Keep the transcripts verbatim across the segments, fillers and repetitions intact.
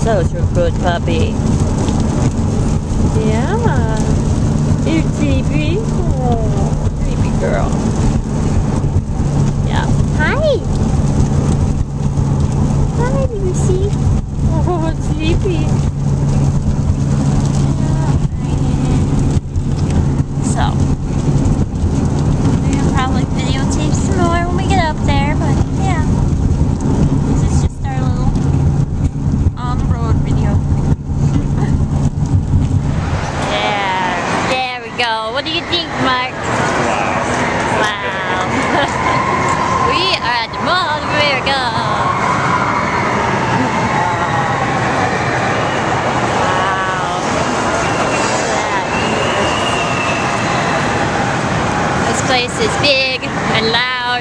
such a good puppy. Yeah. You're sleepy? Oh, sleepy girl. Yeah. Hi. Hi, Lucy. Oh, sleepy. So, we'll probably videotape some more when we get up there, but yeah. This is just our little on the road video. Yeah, there we go. What do you think, Mark? Wow. Wow. We are at the Mall of America. This place is big and loud.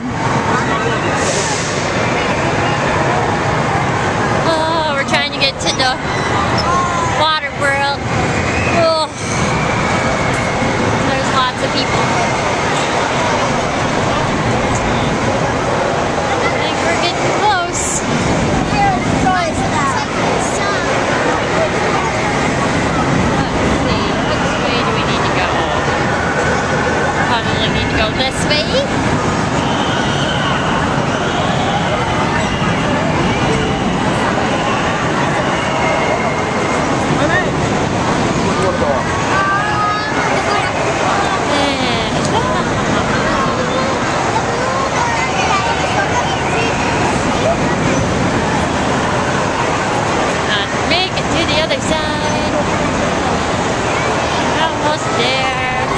Oh, we're trying to get to the water world. Oh, there's lots of people. I think we're getting close. Let's see, which way do we need to go? Probably need to go this way. And make it to the other side. Almost there.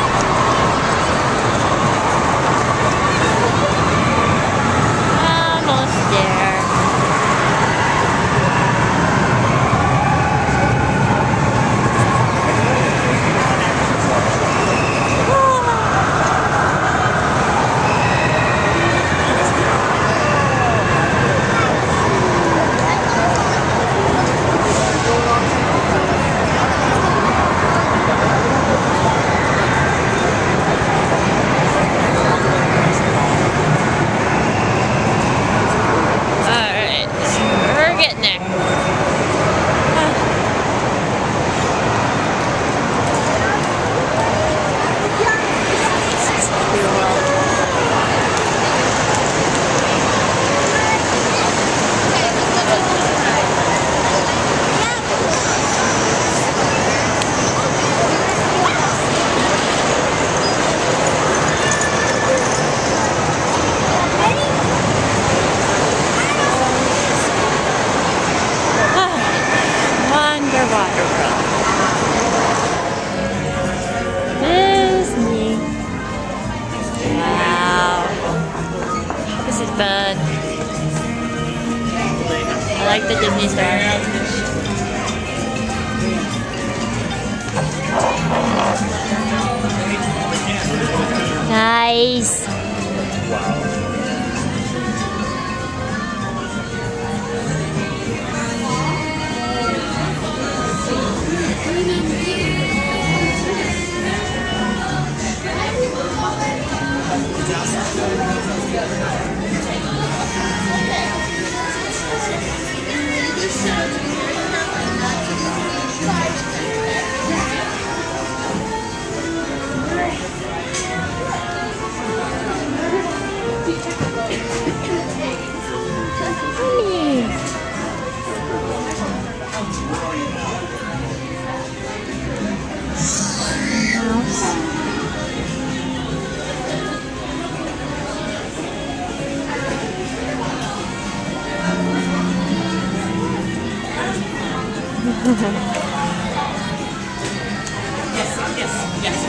Fun. I like the Disney Star. Nice. Yes, yes, yes,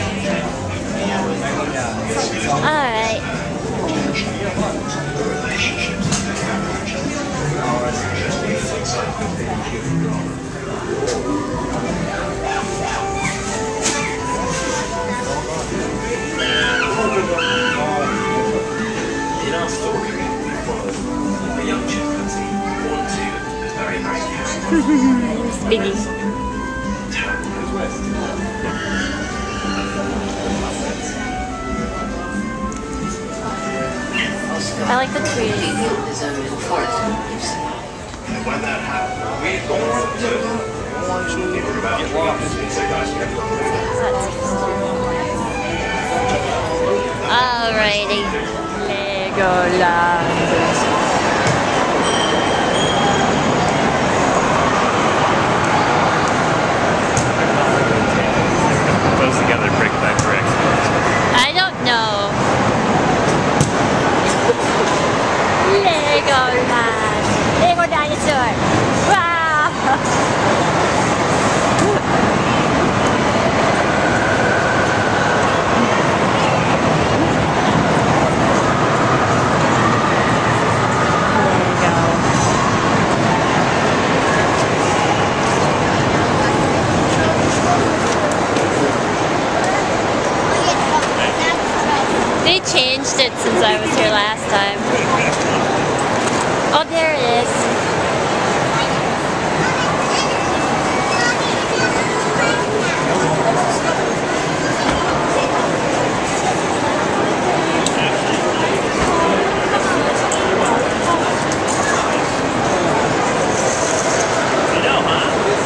All right. Biggie. I like the tree. When that happened, we don't want to get lost. Alrighty. Legoland. Close together brick by brick. I don't know. Legoland. Lego dinosaur. Wow. They changed it since I was here last time. Oh, there it is. You know, huh?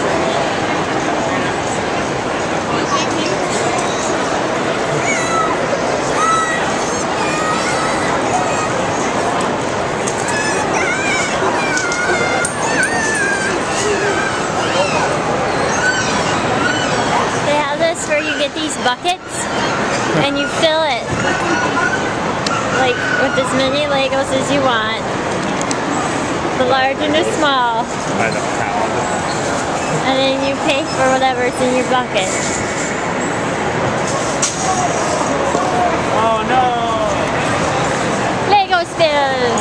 Where you get these buckets and you fill it like with as many Legos as you want, the large and the small, By the pound. and then you pay for whatever's in your bucket. Oh no! Lego spill!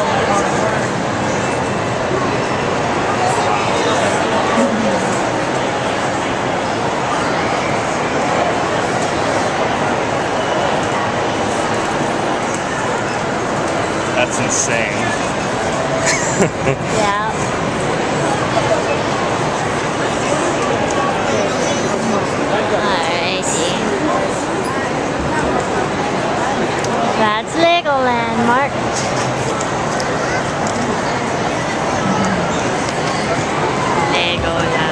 That's insane. Yeah. Alrighty. That's Legoland, Mark. Legoland.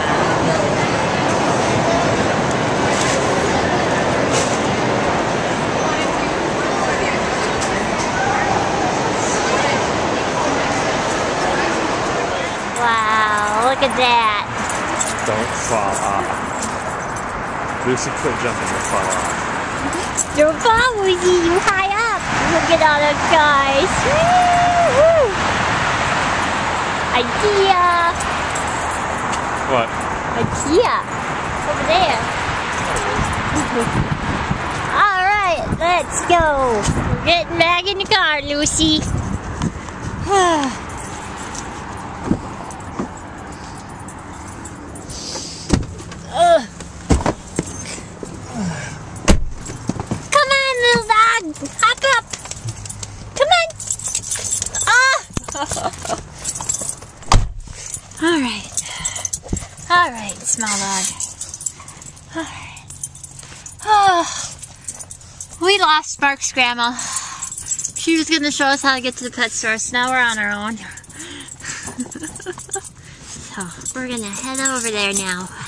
Wow, look at that. Don't fall off. Lucy, quit jumping, you'll fall off. You're far, Woozy. You high up. Look at all those guys. Woo-hoo. Idea. What? Idea. Over there. All right, let's go. We're getting back in the car, Lucy. Ugh. Come on, little dog. Hop up. Come on. Ah. All right. All right, small dog. All right. Oh. We lost Spark's grandma. She was going to show us how to get to the pet store, so now we're on our own. So, we're going to head over there now.